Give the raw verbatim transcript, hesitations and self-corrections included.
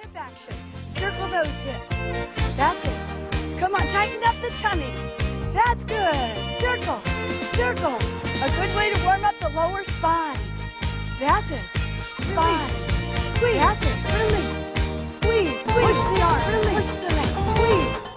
hip action. Circle those hips. That's it. Come on, tighten up the tummy. That's good. Circle, circle. A good way to warm up the lower spine. That's it. Spine. Squeeze. That's it. Release. Squeeze. Push the arms. Push the legs. Squeeze.